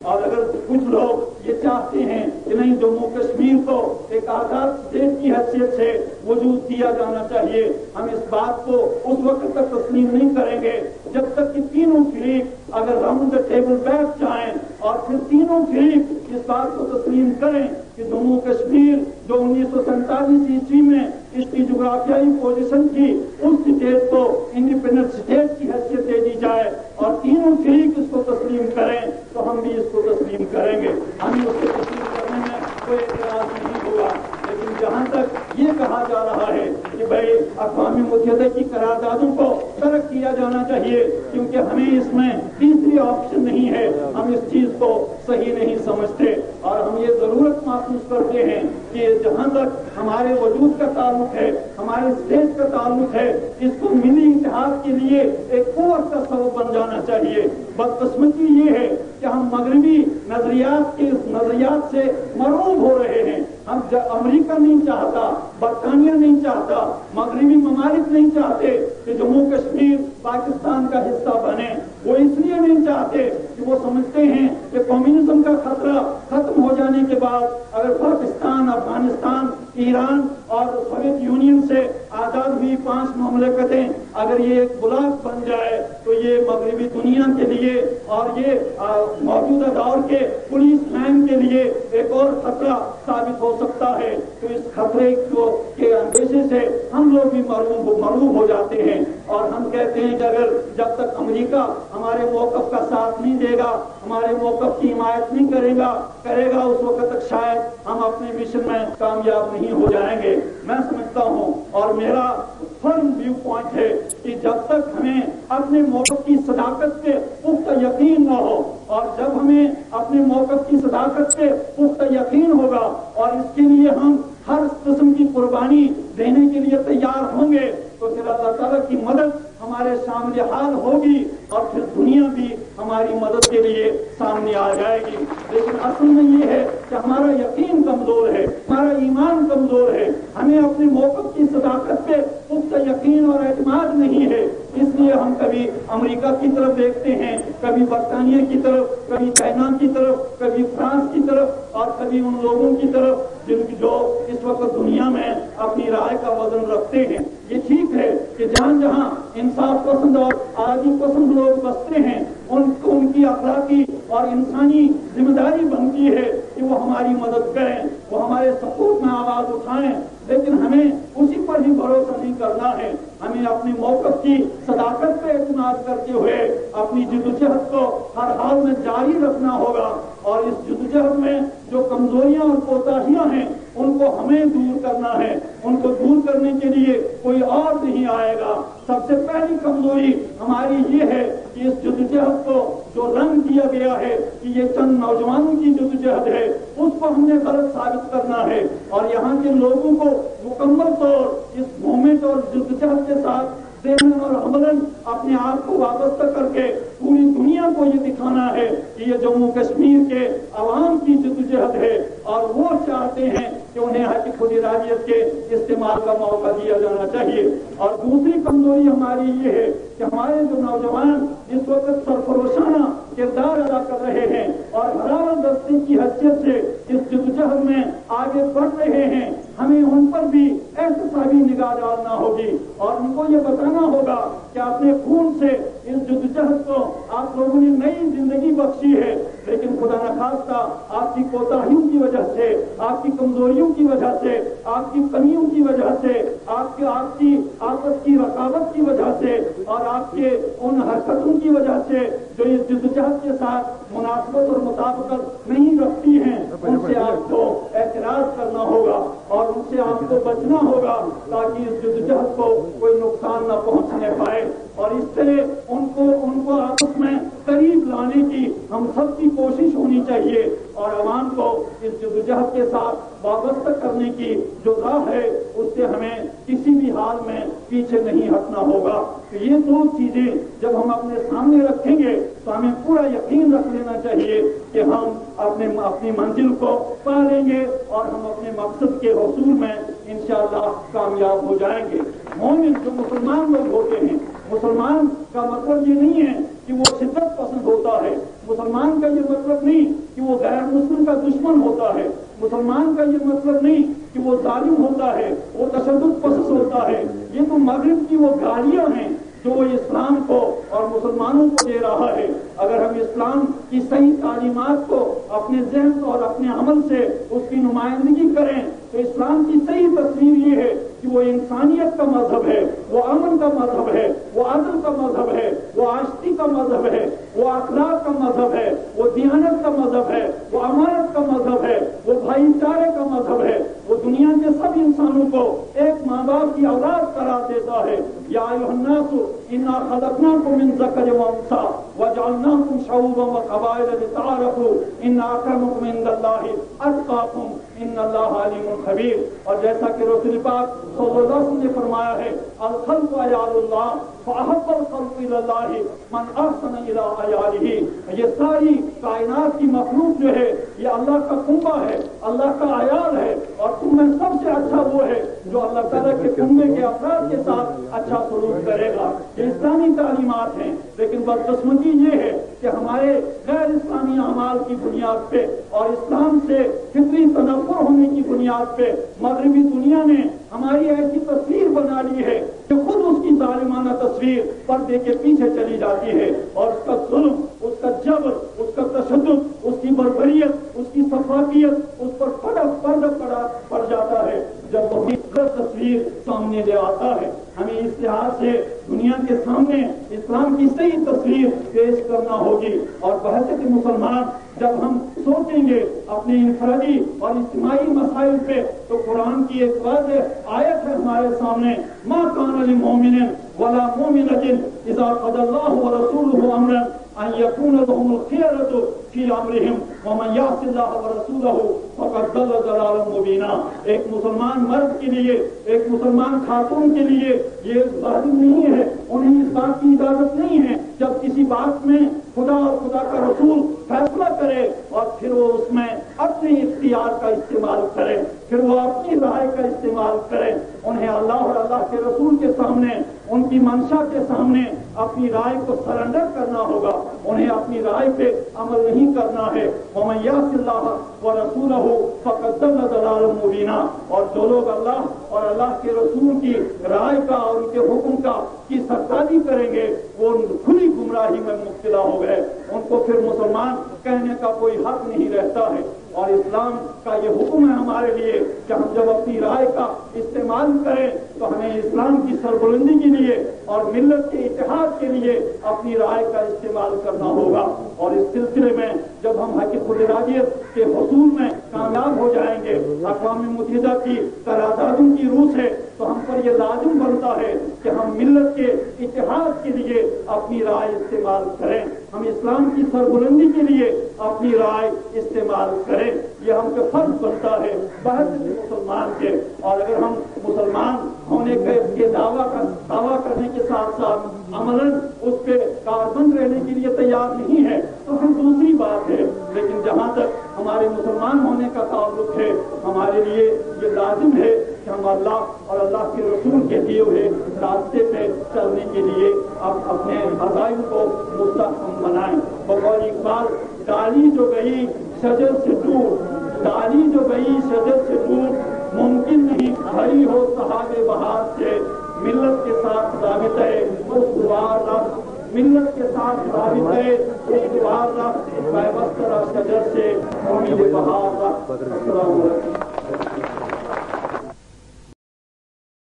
اور اگر کچھ لوگ یہ چاہتے ہیں کہ نہیں جموں کشمیر کو ایک آزاد اسٹیٹ کی حیثیت سے وجود دیا جانا چاہیے، ہم اس بات کو اس وقت تک تسلیم نہیں کریں گے جب تک کہ تینوں فریق اگر راؤنڈ دا ٹیبل بیٹھ جائیں اور پھر تینوں فریق اس بات کو تسلیم کریں کہ جموں کشمیر جو 1947 عیسوی میں اس کی جغرافیائی پوزیشن تھی اس اسٹیٹ کو انڈیپینڈنٹ اسٹیٹ کی حیثیت دے دی جائے اور تینوں فریق اس کو تسلیم کریں تو ہم بھی اس کو تسلیم کریں گے، ہمیں اس کو تسلیم کرنے میں کوئی اعتراض نہیں ہوگا۔ لیکن جہاں تک یہ کہا جا رہا ہے کہ بھائی اقوام متحدہ کی قراردادوں کو ترک کیا جانا چاہیے کیونکہ ہمیں اس میں تیسری آپشن نہیں ہے، ہم اس چیز کو صحیح نہیں سمجھتے اور ہم یہ ضرورت محسوس کرتے ہیں کہ جہاں تک ہمارے وجود کا تعلق ہے، ہمارے اسٹیٹ کا تعلق ہے، اس کو ملی اتحاد کے لیے ایک قوت کا سبب بن جانا چاہیے۔ بدقسمتی یہ ہے کہ ہم مغربی نظریات سے مرعوب ہو رہے ہیں۔ ہم امریکہ نہیں چاہتا، برطانیہ نہیں چاہتا، مغربی ممالک نہیں چاہتے کہ جموں کشمیر پاکستان کا حصہ بنے۔ وہ اس لیے نہیں چاہتے کہ وہ سمجھتے ہیں کہ کمیونزم کا خطرہ ختم ہو جانے کے بعد اگر پاکستان، افغانستان، ایران اور سوویت یونین سے آزاد ہوئی 5 مملکتیں اگر یہ ایک بلاک بن جائے تو یہ مغربی دنیا کے لیے اور یہ موجودہ دور کے پولیس مین کے لیے ایک اور خطرہ ثابت ہو سکتا ہے۔ تو اس خطرے کے اندیشے سے ہم لوگ بھی مرعوب ہو جاتے ہیں اور ہم کہتے ہیں کہ اگر جب تک امریکہ ہمارے موقف کا ساتھ نہیں دے گا، ہمارے موقف کی حمایت نہیں کرے گا اس وقت تک شاید ہم اپنے مشن میں کامیاب نہیں ہو جائیں گے۔ میں سمجھتا ہوں اور میرا فرم ویو پوائنٹ ہے کہ جب تک ہمیں اپنے موقف کی صداقت پہ پختہ یقین نہ ہو اور جب ہمیں اپنے موقف کی صداقت پہ پختہ یقین ہوگا اور اس کے لیے ہم ہر قسم کی قربانی دینے کے لیے تیار ہوں گے تو پھر اللہ تعالیٰ کی مدد ہمارے سامنے حال ہوگی اور پھر دنیا بھی ہماری مدد کے لیے سامنے آ جائے گی۔ لیکن اصل میں یہ ہے کہ ہمارا یقین کمزور ہے، ہمارا ایمان کمزور ہے، ہمیں اپنے موقف کی صداقت پہ پختہ یقین اور اعتماد نہیں ہے، اس لیے ہم کبھی امریکہ کی طرف دیکھتے ہیں، کبھی برطانیہ کی طرف، کبھی چائنا کی طرف، کبھی فرانس کی طرف اور کبھی ان لوگوں کی طرف جو اس وقت دنیا میں اپنی رائے کا وزن رکھتے ہیں۔ یہ ٹھیک ہے کہ جہاں جہاں انصاف پسند اور آزادی پسند لوگ بستے ہیں ان کی اخلاقی اور انسانی ذمہ داری بنتی ہے کہ وہ ہماری مدد کریں، وہ ہمارے سپورٹ میں آواز اٹھائیں، لیکن ہمیں اسی پر ہی بھروسہ نہیں کرنا ہے، ہمیں اپنے موقف کی صداقت پہ اعتماد کرتے ہوئے اپنی جدوجہد کو ہر حال میں جاری رکھنا ہوگا اور اس جدوجہد میں جو کمزوریاں اور کوتاہیاں ہیں ان کو ہمیں دور کرنا ہے، ان کو دور کرنے کے لیے کوئی اور نہیں آئے گا۔ سب سے پہلی کمزوری ہماری یہ ہے کہ اس جدوجہد کو جو رنگ دیا گیا ہے کہ یہ چند نوجوانوں کی جدوجہد ہے اس کو ہم نے غلط ثابت کرنا ہے اور یہاں کے لوگوں کو مکمل طور اس موومنٹ اور جدوجہد کے ساتھ ذہن اور عملاً اپنے آپ کو وابستہ کر کے پوری دنیا کو یہ دکھانا ہے کہ یہ جموں کشمیر کے عوام کی جدوجہد ہے اور وہ چاہتے ہیں کہ انہیں حق خود ارادیت کے استعمال کا موقع دیا جانا چاہیے۔ اور دوسری کمزوری ہماری یہ ہے کہ ہمارے جو نوجوان اس وقت سرفروشانہ کردار ادا کر رہے ہیں اور حرارت دستے کی حیثیت سے اس جدوجہد میں آگے بڑھ رہے ہیں، ہمیں ان پر بھی احتسابی نگاہ ڈالنا ہوگی اور ان کو یہ بتانا ہوگا کہ اپنے خون سے اس جدوجہد کو آپ لوگوں نے نئی زندگی بخشی ہے، لیکن خدا نخواستہ آپ کی کوتاہیوں کی وجہ سے، آپ کی کمزوریوں کی وجہ سے، آپ کی کمیوں کی وجہ سے، آپ کی آپس کی رقابت کی وجہ سے اور آپ کے ان حرکتوں کی وجہ سے جو اس جدوجہد کے ساتھ مناسبت اور مطابقت نہیں رکھتی ہیں ان سے آپ کو اعتراض کرنا ہوگا اور ان سے آپ کو بچنا ہوگا تاکہ اس جدوجہد کو کوئی نقصان نہ پہنچنے پائے اور اس طرح ان کو آپس میں قریب لانے کی ہم سب کی کوشش ہونی چاہیے اور عوام کو اس جدوجہد کے ساتھ وابستہ کرنے کی جو راہ ہے اس سے ہمیں کسی بھی حال میں پیچھے نہیں ہٹنا ہوگا۔ تو یہ دو چیزیں جب ہم اپنے سامنے رکھیں گے تو ہمیں پورا یقین رکھ لینا چاہیے کہ ہم اپنی منزل کو پا لیں گے اور ہم اپنے مقصد کے حصول میں انشاءاللہ کامیاب ہو جائیں گے۔ مومن جو مسلمان لوگ ہوتے ہیں، مسلمان کا مطلب یہ نہیں ہے कि वो शिद्दत पसंद होता है। मुसलमान का ये मतलब नहीं कि वो गैर मुस्लिम का दुश्मन होता है। मुसलमान का ये मतलब नहीं कि वो जालिम होता है, वो तशद्दुद पसंद होता है। ये तो मगरिब की वो गालियां हैं जो वो इस्लाम को और मुसलमानों को दे रहा है। अगर हम इस्लाम की सही तालीमात को अपने ज़हन और अपने अमल से उसकी नुमाइंदगी करें तो इस्लाम की सही तस्वीर ये है कि वो इंसानियत का मजहब है, वो अमन का मजहब है, वो अदल का मजहब है, वो आश्ती का मजहब है, वो अखलाक का मजहब है, वो दियानत का मजहब है, वो अमानत का मजहब है, वो भाईचारे का मजहब है। वो दुनिया के सब इंसानों को एक माँ बाप की औलाद करार देता है। या अय्युहन्नासु इन्ना खलक़नाकुम मिन ज़करिन व उन्सा वजअलनाकुम शऊबन व क़बाइल लितआरफ़ू इन्ना अक्रमकुम इंदल्लाहि अत्क़ाकुम इन्नल्लाहा अलीमुन खबीर। और जैसा कि रसूल पाक सल्लल्लाहु अलैहि वसल्लम ने फरमाया है, अल खल्क़ु अयालुल्लाह फ़अहब्बुल ख़ल्क़ि इलल्लाहि मन अहसन इला अयालिही। ये सारी कायनात की मखलूक जो है ये अल्लाह का कुंबा है, अल्लाह का अयाल है। और तुम में सबसे अच्छा वो है जो अल्लाह ताला के कुंबे के अफराद के साथ अच्छा सलूक करेगा। ये इस्लामी तालीमात हैं। लेकिन बदकिस्मती ये है कि हमारे गैर इस्लामी अमाल की बुनियाद पे और इस्लाम से फितरी तनफ़ुर होने की बुनियाद पे मगरबी दुनिया ने हमारी ऐसी तस्वीर बना ली है कि खुद उसकी जालिमाना तस्वीर पर्दे के पीछे चली जाती है और उसका जुल्म, उसका जबर, उसका तशद्दुद, उसकी बर्बरियत, उसकी सफाकियत उस पर पर्दा पड़ जाता है। जब वही तस्वीर सामने ले आता है, हमें इस लिहाज से दुनिया के सामने इस्लाम की सही तस्वीर पेश करना होगी। और बहसत मुसलमान जब हम सोचेंगे अपने इनफरादी और इज्तिमाई मसाइल पे तो कुरान की एक वाज़ेह आयत है हमारे सामने, मा कान लिमुमिनिन वला मुमिनतिन इज़ा क़ज़ल्लाहु व रसूलुहु अमरन अन यकून लहुमुल खियरतु फी अमरिहिम व मन यअसिल्लाह व रसूलहु फ़क़द दल्ल दलालन मुबीना। एक मुसलमान मर्द के लिए, एक मुसलमान खातून के लिए ये लाज़िम नहीं है, उन्हें इस बात की इजाजत नहीं है जब किसी बात में खुदा और खुदा का रसूल फैसला करे और फिर वो उसमें अपने इख्तियार का इस्तेमाल करे, फिर वो अपनी राय का इस्तेमाल करे। उन्हें अल्लाह और अल्लाह के रसूल के सामने, उनकी मंशा के सामने अपनी राय को सरेंडर करना होगा। उन्हें अपनी राय पे अमल नहीं करना है। वमन यअसिल्लाह व रसूलहु फ़क़द दल्ल दलालन मुबीना। और जो लोग अल्लाह और अल्लाह के रसूल की राय का और उनके हुक्म का की सरताजी करेंगे वो खुली गुमराही में मुब्तला हो गए। उनको फिर मुसलमान कहने का कोई हक नहीं रहता है। और इस्लाम का ये हुक्म है हमारे लिए कि हम जब अपनी राय का इस्तेमाल करें तो हमें इस्लाम की सरबुलंदी के लिए और मिल्लत के इत्तेहाद के लिए अपनी राय का इस्तेमाल करना होगा। और इस सिलसिले में जब हम हक़-ए-खुद-ए-इरादियत के हुसूल में कामयाब हो जाएंगे, अक़वाम मुत्तहिदा की करारदादों की रूह से, तो हम पर यह लाजिम बनता है कि हम मिल्लत के इत्तेहाद के लिए अपनी राय इस्तेमाल करें, हम इस्लाम की सरबुलंदी के लिए अपनी राय इस्तेमाल करें। यह हम पे फर्ज बनता है बहस मुसलमान के। और अगर हम मुसलमान होने के दावा करने के साथ साथ अमलन उस पे कारबंद रहने के लिए तैयार नहीं है तो फिर दूसरी बात है। लेकिन जहाँ तक हमारे मुसलमान होने का ताल्लुक है, हमारे लिए ये लाजिम है कि हम अल्लाह और अल्लाह के रसूल के दिए हुए रास्ते पे चलने के लिए अब अपने अज़ाइम को मुस्तहकम बनाएं। बकौल इकबाल, डाली जो गई शजर से दूर, डाली जो गई शजर से दूर, मुमकिन नहीं खड़ी हो सहाबे बहार से। मिल्लत के साथ साबित है उस दुआर रब, मिल्लत के साथ साबित है उस दुआर रब, वस्तरा शजर से उम्मीद बहार रब।